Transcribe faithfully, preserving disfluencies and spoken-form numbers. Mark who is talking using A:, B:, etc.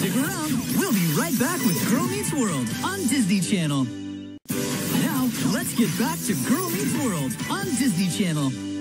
A: Stick around. We'll be right back with Girl Meets World on Disney Channel. Now, let's get back to Girl Meets World on Disney Channel.